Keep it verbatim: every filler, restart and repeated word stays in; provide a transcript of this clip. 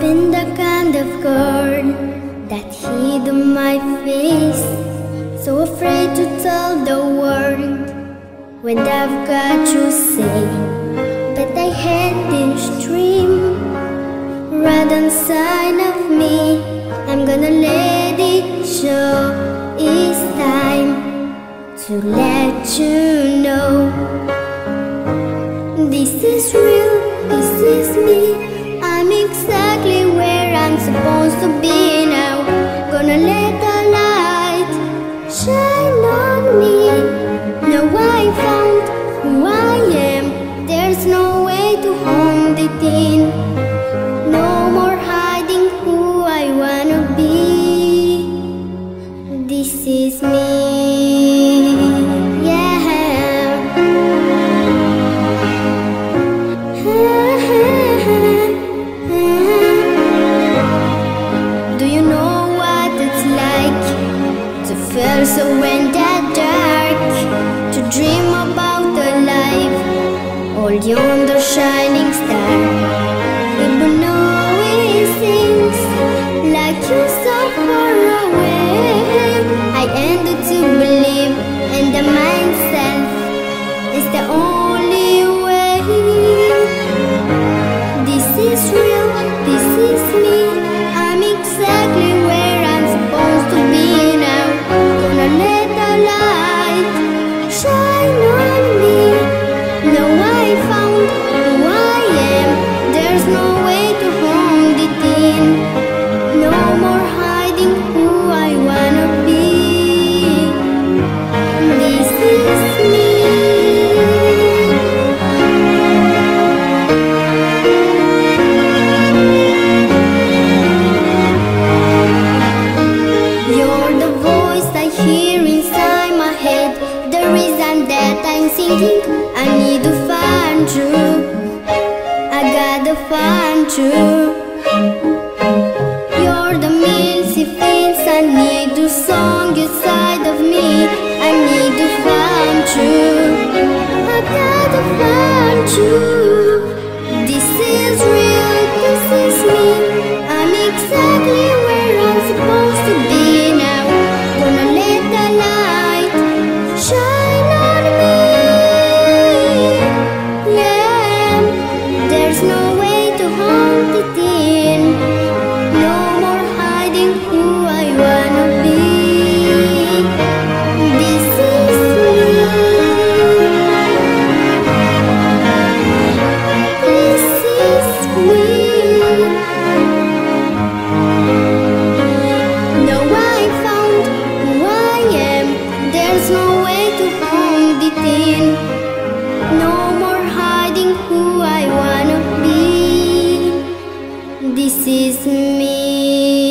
been the kind of girl that hid on my face, so afraid to tell the world when I've got to say. But I had this dream right inside of me. I'm gonna let it show. It's time to let you know. This is real, this is me. I'm exactly where I'm supposed to be now. Gonna let the light shine on me. Now I found who I am. There's no way to hold it in. No more hiding who I wanna be. This is me. Feel so in the dark, to dream about a life all yonder shining star. Even though it seems like you're so far away, I ended to believe in the myself is the only way. This is real, this is me. I'm exactly where I'm supposed to be now. Gonna let the light shine on me. Now I found who I am. There's no way to hold it in. No more hiding who I wanna be. This is me. You're the voice I hear inside my head, the reason that I'm singing. I need to find you, I gotta find you. You're the music feels, I need the song inside of me. I need to find you, I gotta find you. This is real, this is me. I'm exactly where I'm supposed to be now. Gonna let the light shine on me. Yeah, there's no way to hold it in. No more hiding who I wanna be. This is me. This is me. Now I found who I am. There's no way to hold it in. No more hiding who I wanna be. This is me.